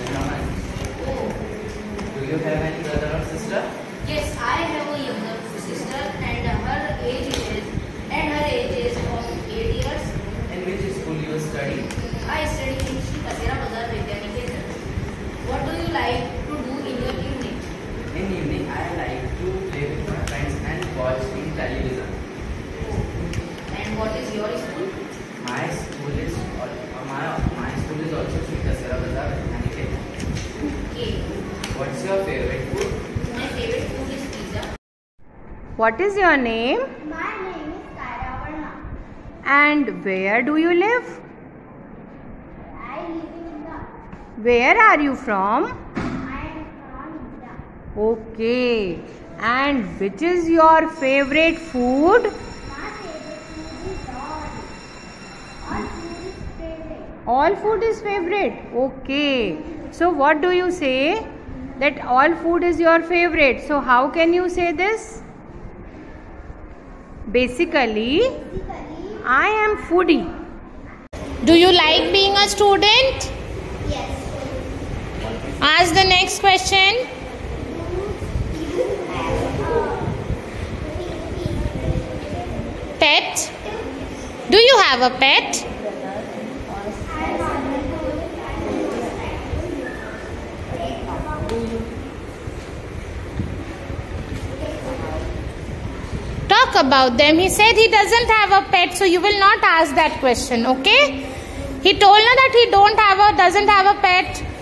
Do you have any brother or sister? Yes, I have a younger sister and her age is of 8 years. In which school you study? I study in Shri Kasera Bazar Vidyaniketan. What do you like to do in your evening? In evening, I like to play with my friends and watch in television. And what is your school? My school is also Shri Kasera Bazar Vidyaniketan. Okay. What's your favorite food? My favorite food is pizza. What is your name? My name is Karavarna. And where do you live? I live in India. Where are you from? I am from India. Okay. And which is your favorite food? My favorite food is all. All food is favorite. All food is favorite. Okay. So what do you say? That all food is your favorite. So how can you say this? Basically, I am foodie. Do you like being a student? Yes. Ask the next question. Pet? Do you have a pet? Talk about them. He said he doesn't have a pet, so you will not ask that question, okay? He told her that he doesn't have a pet.